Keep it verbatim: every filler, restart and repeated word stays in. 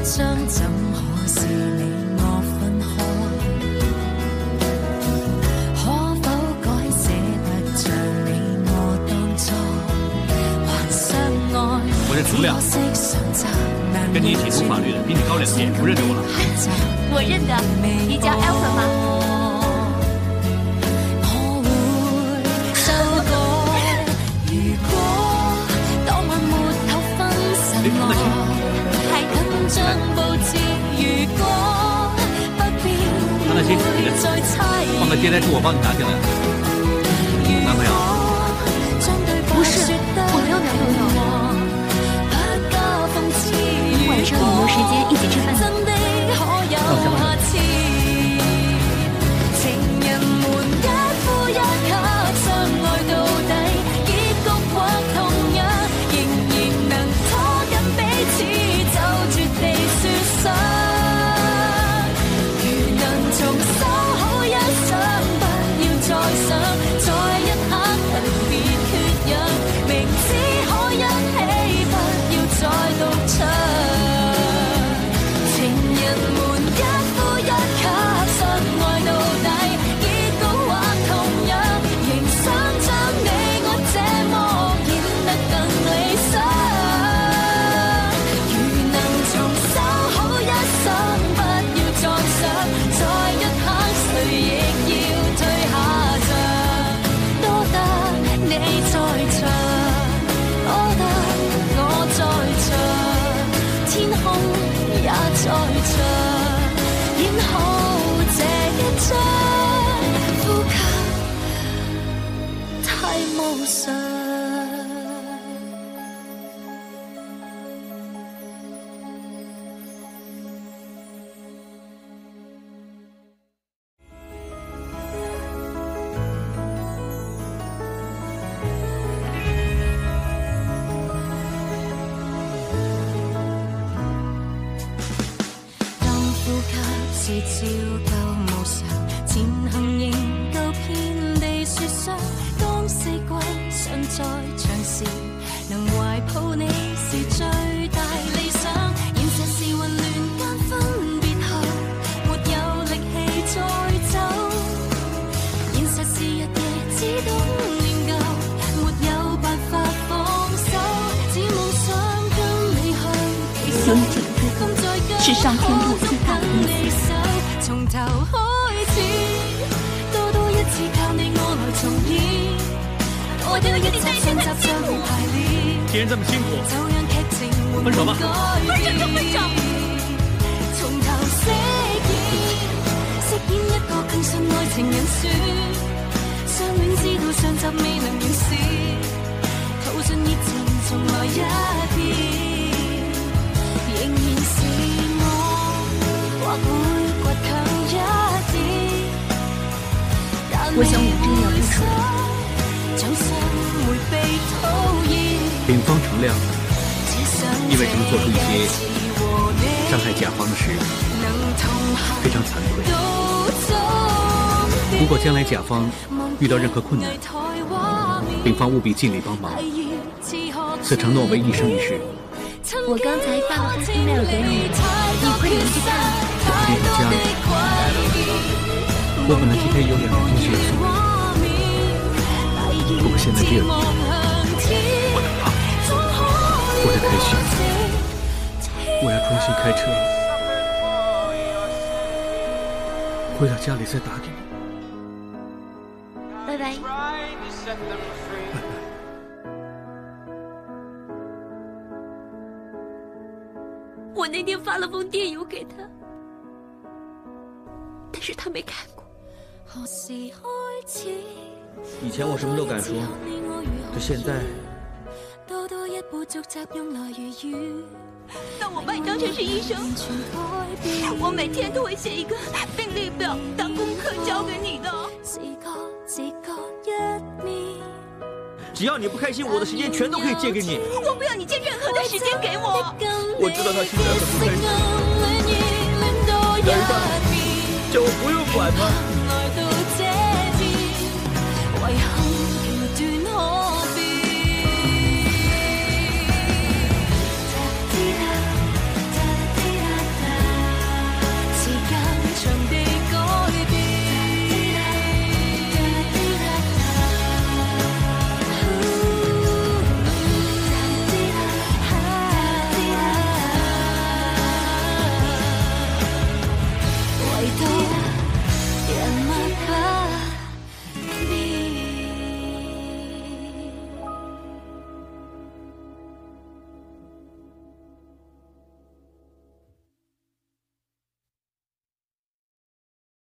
将怎可是你我分开？可否改写得像你我當初還相愛？ 我是程亮，跟你一起读法律的比你高两届，不认得我了？ 我认得，你叫 Alpha 吗？ 你放得清？放得清，你的放在接待处，我帮你拿进来。男朋友？ 不是，我没有男朋友。晚上有没有时间一起吃饭？ 那我下班了。 照舊無常，前行仍舊遍地雪霜。當四季尚在長時，能懷抱你是最大理想。現實是混亂間分別後，沒有力氣再走。現實是日夜只懂念舊，沒有辦法放手。只夢想跟你去。 有你這個哥哥，是上天給我最大的恩賜。 從頭開始，多多一次靠你我來重演，多多一集上集將會排練。 既然這麼辛苦， 就讓劇情分手吧。 分手就分手。 從頭飾演，飾演一個更信愛情人選，相戀知道上集未能完事，耗盡熱情重來一遍，仍然是我，或會。 我想我真的要分手了。 丙方程亮，因为曾做出一些伤害甲方的事，非常惭愧。如果将来甲方遇到任何困难，丙方务必尽力帮忙。此承诺为一生一世。 我刚才发了封 email 给你，你快点去看。 我快点回家了。我本来今天有两个东西要送你，不过现在只有一个。我的胖，我的开学，我要重新开车，回到家里再打给你。 拜拜。 拜拜。 我那天发了封电邮给他。 但是他没看过。 以前我什么都敢说，可现在， 当我把你当成是医生，我每天都会写一个病历表当功课交给你的。 只要你不开心，我的时间全都可以借给你。 我不要你借任何的时间给我。 我知道他现在很不开心，但是他叫我不用管他。